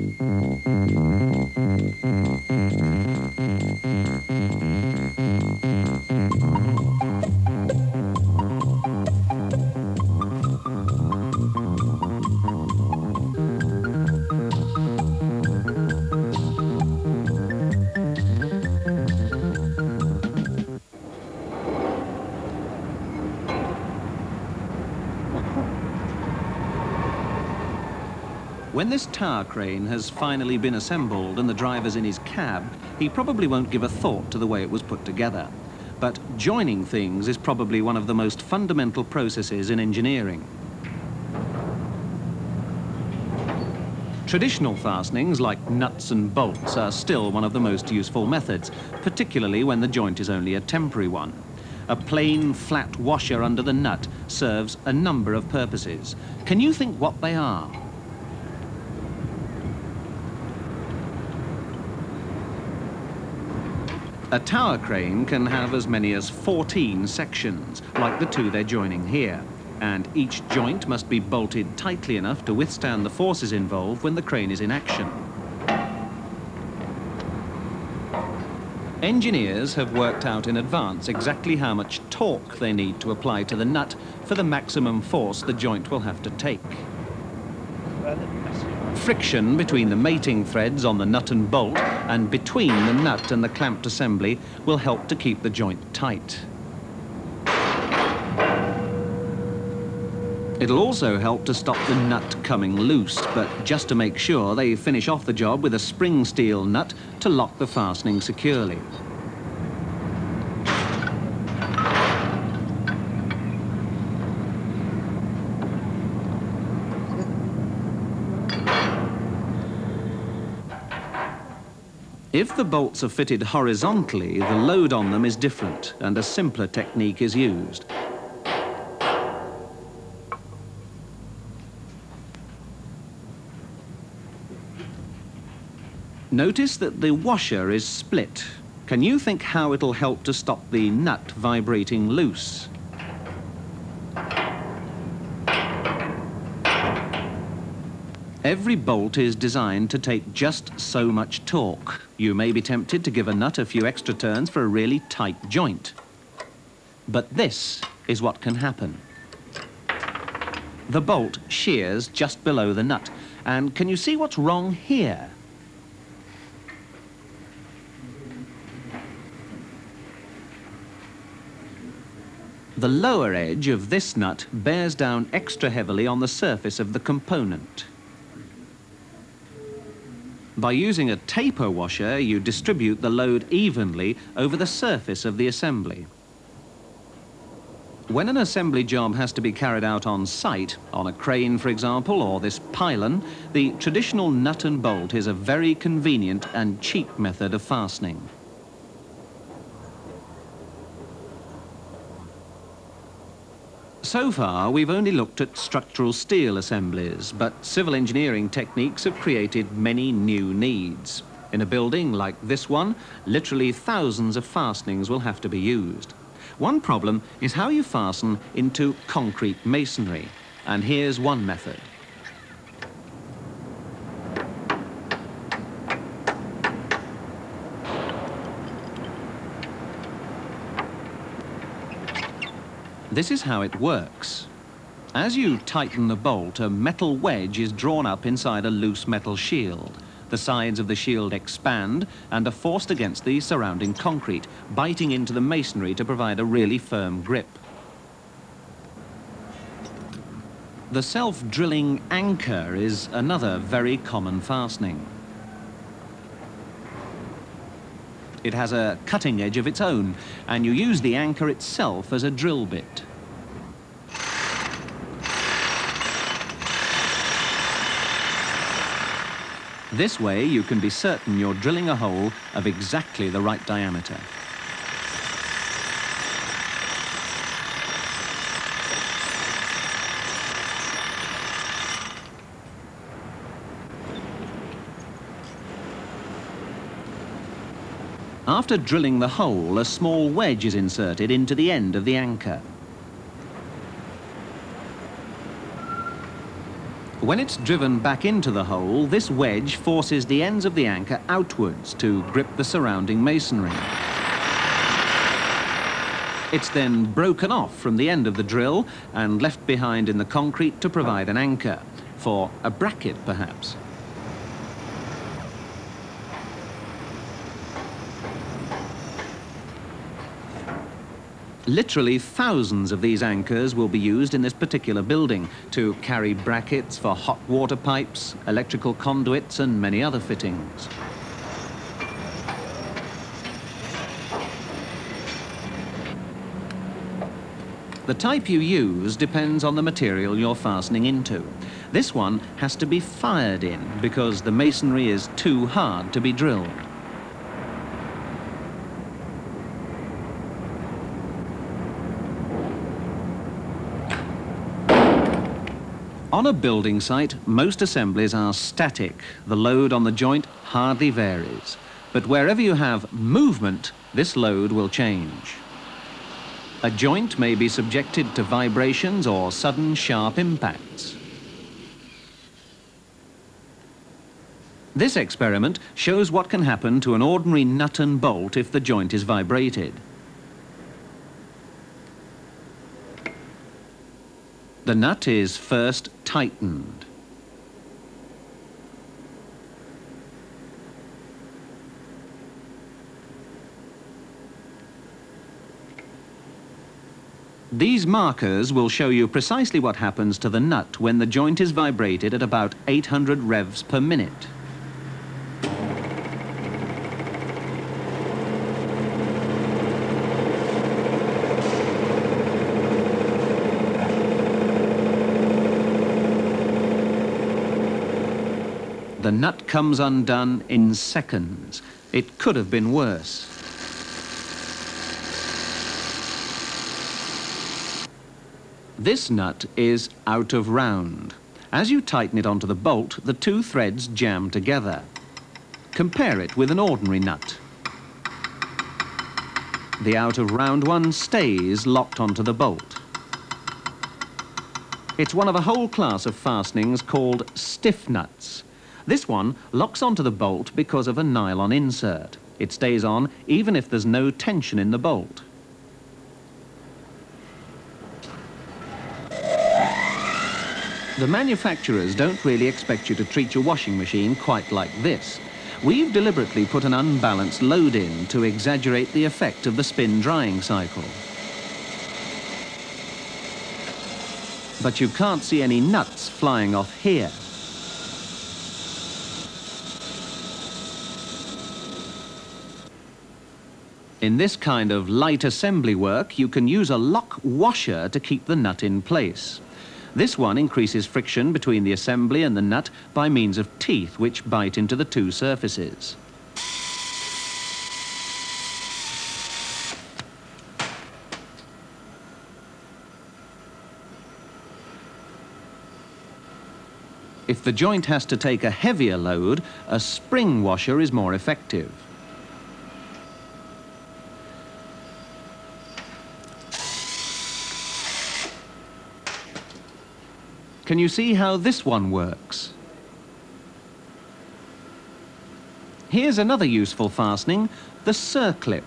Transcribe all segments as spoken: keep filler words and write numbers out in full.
When this tower crane has finally been assembled and the driver's in his cab, he probably won't give a thought to the way it was put together. But joining things is probably one of the most fundamental processes in engineering. Traditional fastenings, like nuts and bolts, are still one of the most useful methods, particularly when the joint is only a temporary one. A plain, flat washer under the nut serves a number of purposes. Can you think what they are? A tower crane can have as many as fourteen sections, like the two they're joining here, and each joint must be bolted tightly enough to withstand the forces involved when the crane is in action. Engineers have worked out in advance exactly how much torque they need to apply to the nut for the maximum force the joint will have to take. Friction between the mating threads on the nut and bolt and between the nut and the clamped assembly will help to keep the joint tight. It'll also help to stop the nut coming loose, but just to make sure, they finish off the job with a spring steel nut to lock the fastening securely. If the bolts are fitted horizontally, the load on them is different and a simpler technique is used. Notice that the washer is split. Can you think how it'll help to stop the nut vibrating loose? Every bolt is designed to take just so much torque. You may be tempted to give a nut a few extra turns for a really tight joint. But this is what can happen. The bolt shears just below the nut. And can you see what's wrong here? The lower edge of this nut bears down extra heavily on the surface of the component. By using a taper washer, you distribute the load evenly over the surface of the assembly. When an assembly job has to be carried out on site, on a crane for example, or this pylon, the traditional nut and bolt is a very convenient and cheap method of fastening. So far, we've only looked at structural steel assemblies, but civil engineering techniques have created many new needs. In a building like this one, literally thousands of fastenings will have to be used. One problem is how you fasten into concrete masonry, and here's one method. This is how it works. As you tighten the bolt, a metal wedge is drawn up inside a loose metal shield. The sides of the shield expand and are forced against the surrounding concrete, biting into the masonry to provide a really firm grip. The self-drilling anchor is another very common fastening. It has a cutting edge of its own, and you use the anchor itself as a drill bit. This way, you can be certain you're drilling a hole of exactly the right diameter. After drilling the hole, a small wedge is inserted into the end of the anchor. When it's driven back into the hole, this wedge forces the ends of the anchor outwards to grip the surrounding masonry. It's then broken off from the end of the drill and left behind in the concrete to provide an anchor, for a bracket perhaps. Literally thousands of these anchors will be used in this particular building to carry brackets for hot water pipes, electrical conduits and many other fittings. The type you use depends on the material you're fastening into. This one has to be fired in because the masonry is too hard to be drilled. On a building site, most assemblies are static. The load on the joint hardly varies. But wherever you have movement, this load will change. A joint may be subjected to vibrations or sudden sharp impacts. This experiment shows what can happen to an ordinary nut and bolt if the joint is vibrated. The nut is first tightened. These markers will show you precisely what happens to the nut when the joint is vibrated at about eight hundred revs per minute. The nut comes undone in seconds. It could have been worse. This nut is out of round. As you tighten it onto the bolt, the two threads jam together. Compare it with an ordinary nut. The out of round one stays locked onto the bolt. It's one of a whole class of fastenings called stiff nuts. This one locks onto the bolt because of a nylon insert. It stays on even if there's no tension in the bolt. The manufacturers don't really expect you to treat your washing machine quite like this. We've deliberately put an unbalanced load in to exaggerate the effect of the spin drying cycle. But you can't see any nuts flying off here. In this kind of light assembly work, you can use a lock washer to keep the nut in place. This one increases friction between the assembly and the nut by means of teeth which bite into the two surfaces. If the joint has to take a heavier load, a spring washer is more effective. Can you see how this one works? Here's another useful fastening, the circlip.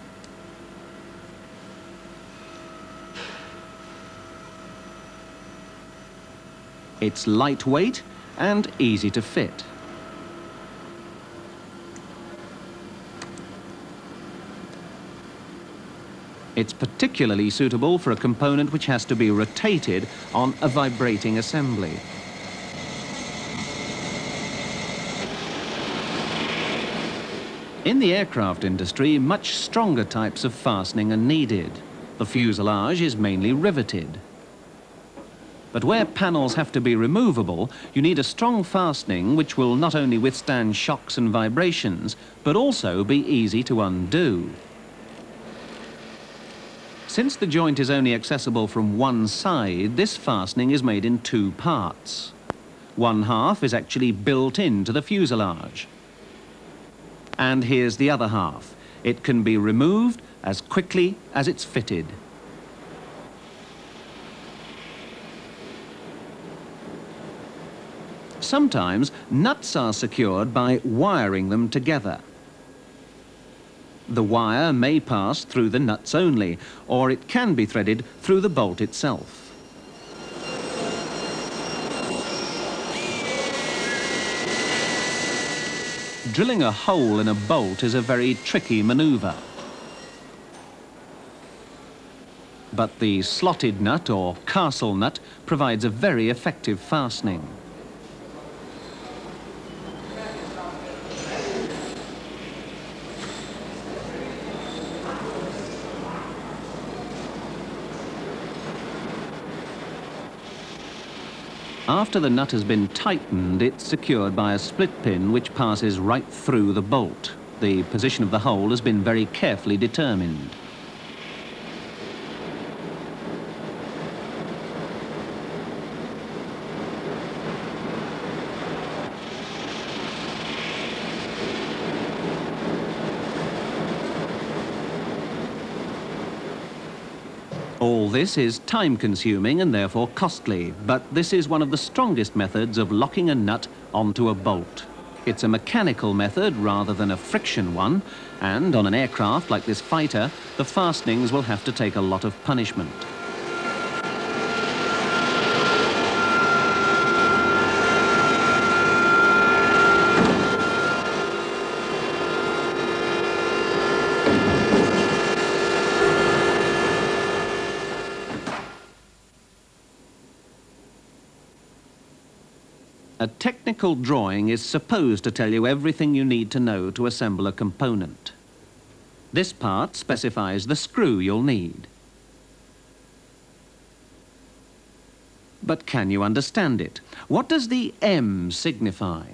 It's lightweight and easy to fit. It's particularly suitable for a component which has to be rotated on a vibrating assembly. In the aircraft industry, much stronger types of fastening are needed. The fuselage is mainly riveted. But where panels have to be removable, you need a strong fastening which will not only withstand shocks and vibrations, but also be easy to undo. Since the joint is only accessible from one side, this fastening is made in two parts. One half is actually built into the fuselage. And here's the other half. It can be removed as quickly as it's fitted. sometimes nuts are secured by wiring them together. The wire may pass through the nuts only, or it can be threaded through the bolt itself. Drilling a hole in a bolt is a very tricky manoeuvre. But the slotted nut or castle nut provides a very effective fastening. After the nut has been tightened, it's secured by a split pin which passes right through the bolt. The position of the hole has been very carefully determined. All this is time-consuming and therefore costly, but this is one of the strongest methods of locking a nut onto a bolt. It's a mechanical method rather than a friction one, and on an aircraft like this fighter, the fastenings will have to take a lot of punishment. A technical drawing is supposed to tell you everything you need to know to assemble a component. This part specifies the screw you'll need. But can you understand it? What does the M signify?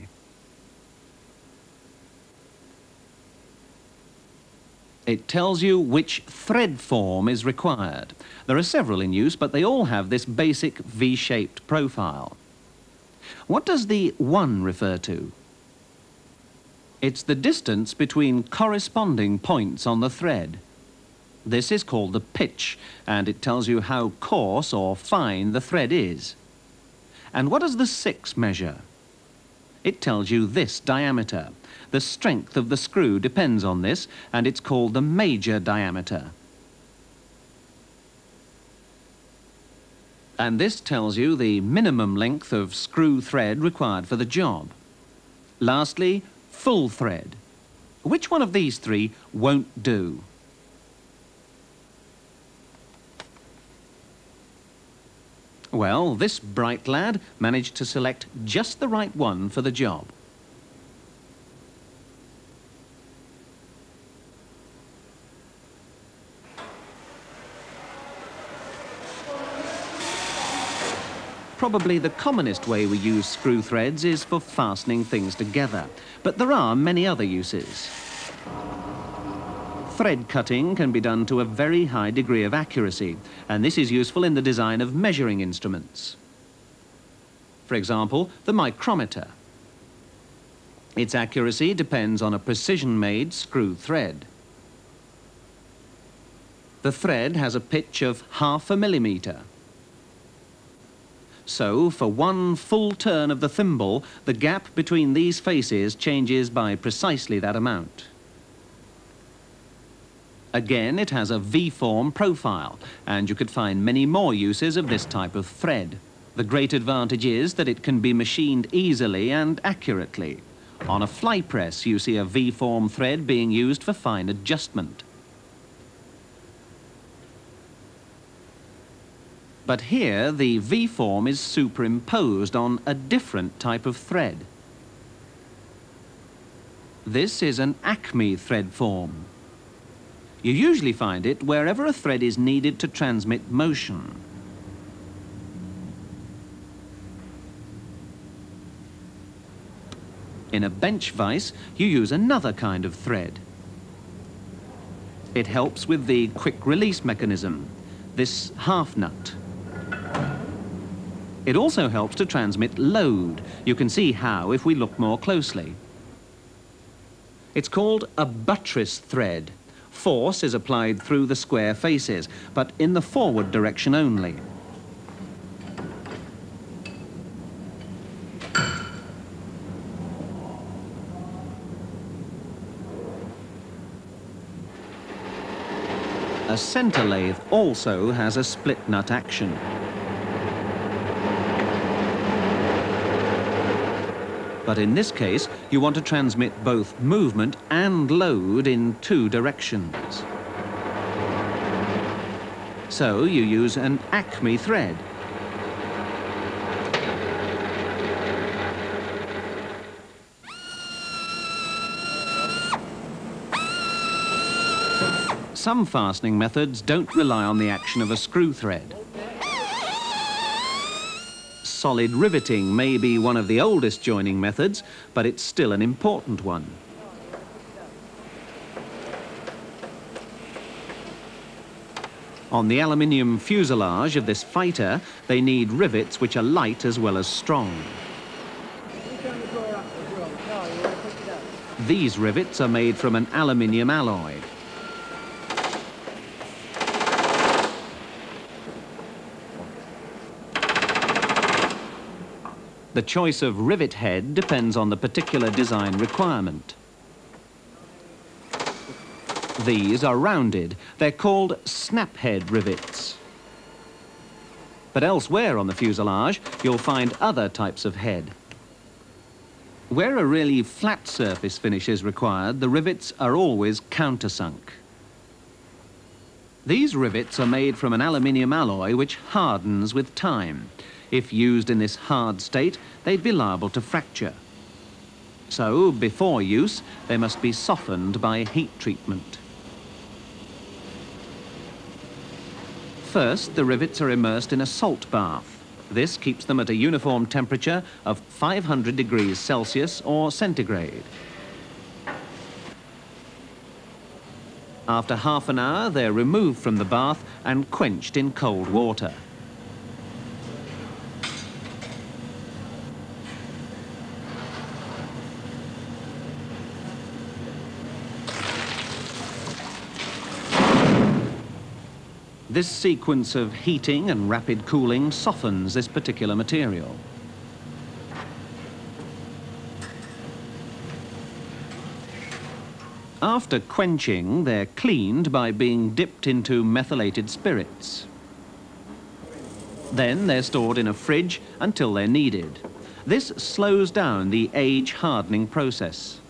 It tells you which thread form is required. There are several in use, but they all have this basic V-shaped profile. What does the one refer to? It's the distance between corresponding points on the thread. This is called the pitch, and it tells you how coarse or fine the thread is. And what does the six measure? It tells you this diameter. The strength of the screw depends on this, and it's called the major diameter. And this tells you the minimum length of screw thread required for the job. Lastly, full thread. Which one of these three won't do? Well, this bright lad managed to select just the right one for the job. Probably the commonest way we use screw threads is for fastening things together, but there are many other uses. Thread cutting can be done to a very high degree of accuracy, and this is useful in the design of measuring instruments. For example, the micrometer. Its accuracy depends on a precision-made screw thread. The thread has a pitch of half a millimetre. So, for one full turn of the thimble, the gap between these faces changes by precisely that amount. Again, it has a V-form profile, and you could find many more uses of this type of thread. The great advantage is that it can be machined easily and accurately. On a fly press, you see a V-form thread being used for fine adjustment. But here, the V-form is superimposed on a different type of thread. This is an Acme thread form. You usually find it wherever a thread is needed to transmit motion. In a bench vise, you use another kind of thread. It helps with the quick release mechanism, this half nut. It also helps to transmit load. You can see how if we look more closely. It's called a buttress thread. Force is applied through the square faces, but in the forward direction only. A centre lathe also has a split nut action. But in this case, you want to transmit both movement and load in two directions. So you use an Acme thread. Some fastening methods don't rely on the action of a screw thread. Solid riveting may be one of the oldest joining methods, but it's still an important one. On the aluminium fuselage of this fighter, they need rivets which are light as well as strong. These rivets are made from an aluminium alloy. The choice of rivet head depends on the particular design requirement. These are rounded. They're called snap head rivets. But elsewhere on the fuselage, you'll find other types of head. Where a really flat surface finish is required, the rivets are always countersunk. These rivets are made from an aluminium alloy which hardens with time. If used in this hard state, they'd be liable to fracture. So, before use, they must be softened by heat treatment. First, the rivets are immersed in a salt bath. This keeps them at a uniform temperature of five hundred degrees Celsius or centigrade. After half an hour, they're removed from the bath and quenched in cold water. This sequence of heating and rapid cooling softens this particular material. After quenching, they're cleaned by being dipped into methylated spirits. Then they're stored in a fridge until they're needed. This slows down the age hardening process.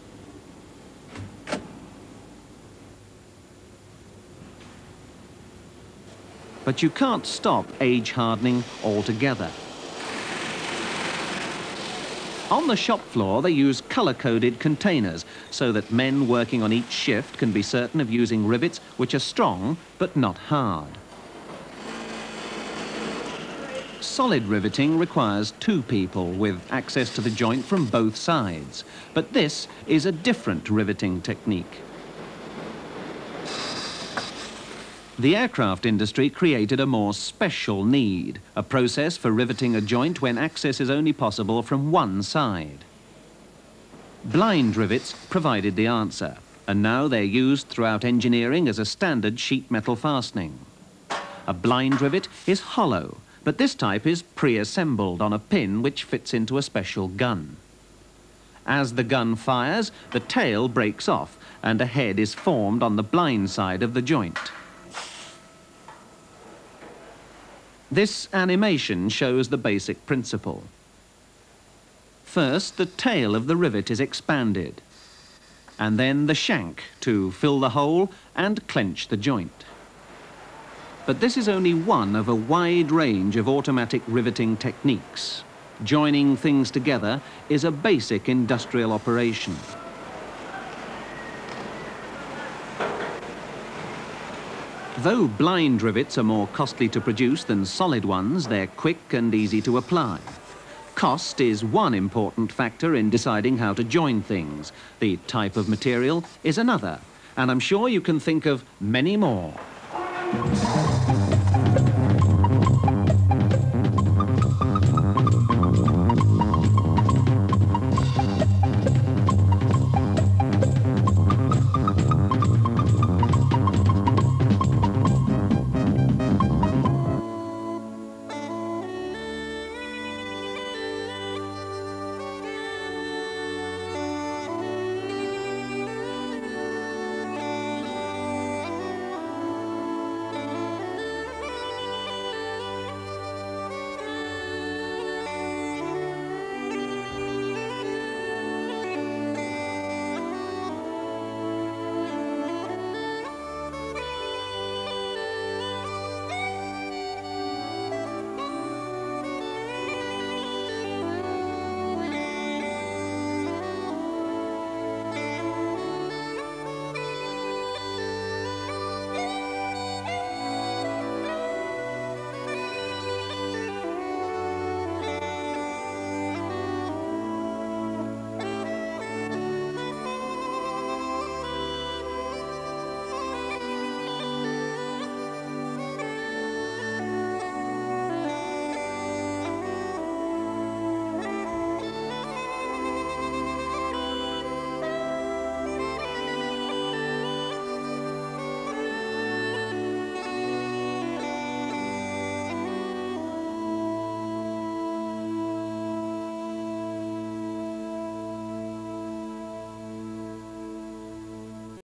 But you can't stop age hardening altogether. On the shop floor, they use colour-coded containers so that men working on each shift can be certain of using rivets which are strong but not hard. Solid riveting requires two people with access to the joint from both sides, but this is a different riveting technique. The aircraft industry created a more special need, a process for riveting a joint when access is only possible from one side. Blind rivets provided the answer, and now they're used throughout engineering as a standard sheet metal fastening. A blind rivet is hollow, but this type is pre-assembled on a pin which fits into a special gun. As the gun fires, the tail breaks off and a head is formed on the blind side of the joint. This animation shows the basic principle. First, the tail of the rivet is expanded, and then the shank to fill the hole and clench the joint. But this is only one of a wide range of automatic riveting techniques. Joining things together is a basic industrial operation. Though blind rivets are more costly to produce than solid ones, they're quick and easy to apply. Cost is one important factor in deciding how to join things. The type of material is another, and I'm sure you can think of many more.